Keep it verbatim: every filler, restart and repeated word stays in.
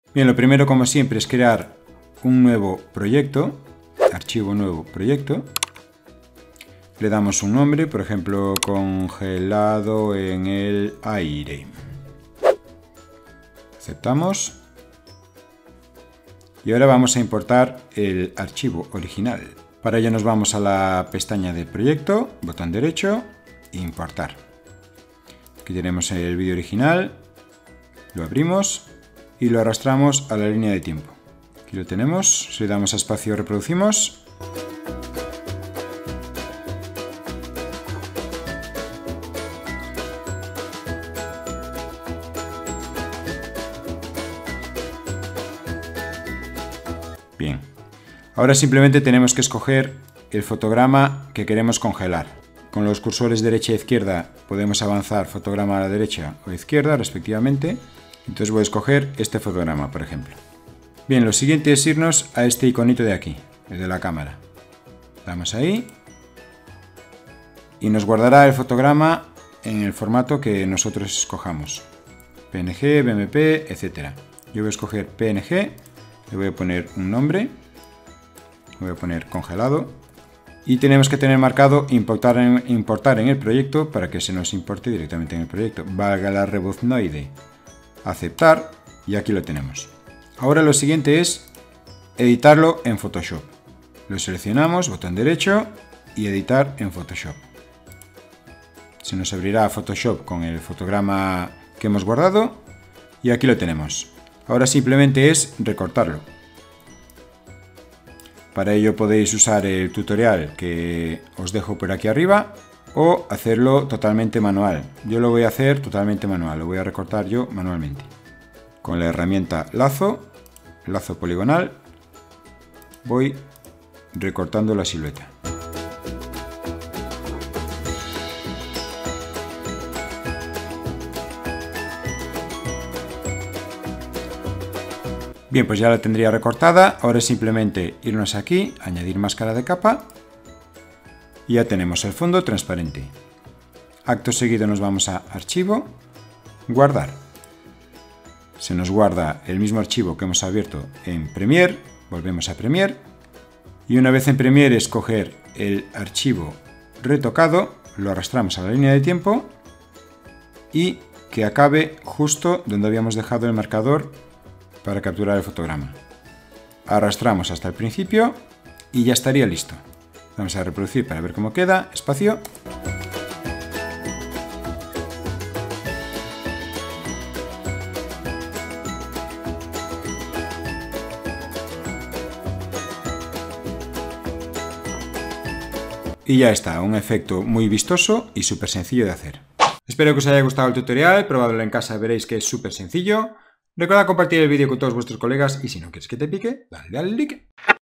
Bien, lo primero, como siempre, es crear un nuevo proyecto, archivo nuevo proyecto. Le damos un nombre, por ejemplo, congelado en el aire. Aceptamos. Y ahora vamos a importar el archivo original. Para ello nos vamos a la pestaña de proyecto, botón derecho, importar. Aquí tenemos el vídeo original, lo abrimos y lo arrastramos a la línea de tiempo. Aquí lo tenemos, si le damos a espacio reproducimos. Bien, ahora simplemente tenemos que escoger el fotograma que queremos congelar. Con los cursores derecha e izquierda podemos avanzar fotograma a la derecha o izquierda respectivamente. Entonces voy a escoger este fotograma, por ejemplo. Bien, lo siguiente es irnos a este iconito de aquí, el de la cámara. Damos ahí y nos guardará el fotograma en el formato que nosotros escojamos. P N G, B M P, etcétera. Yo voy a escoger P N G. Le voy a poner un nombre, voy a poner congelado y tenemos que tener marcado importar en, importar en el proyecto para que se nos importe directamente en el proyecto. Valga la rebuznoide. Aceptar y aquí lo tenemos. Ahora lo siguiente es editarlo en Photoshop. Lo seleccionamos, botón derecho y editar en Photoshop. Se nos abrirá Photoshop con el fotograma que hemos guardado y aquí lo tenemos. Ahora simplemente es recortarlo. Para ello podéis usar el tutorial que os dejo por aquí arriba o hacerlo totalmente manual. Yo lo voy a hacer totalmente manual, lo voy a recortar yo manualmente. Con la herramienta lazo, lazo poligonal, voy recortando la silueta. Bien, pues ya la tendría recortada. Ahora es simplemente irnos aquí, añadir máscara de capa y ya tenemos el fondo transparente. Acto seguido nos vamos a archivo, guardar. Se nos guarda el mismo archivo que hemos abierto en Premiere, volvemos a Premiere y una vez en Premiere escoger el archivo retocado, lo arrastramos a la línea de tiempo y que acabe justo donde habíamos dejado el marcador para capturar el fotograma. Arrastramos hasta el principio y ya estaría listo. Vamos a reproducir para ver cómo queda. Espacio. Y ya está, un efecto muy vistoso y súper sencillo de hacer. Espero que os haya gustado el tutorial, probadlo en casa, veréis que es súper sencillo. Recuerda compartir el vídeo con todos vuestros colegas y si no quieres que te pique, dale al like.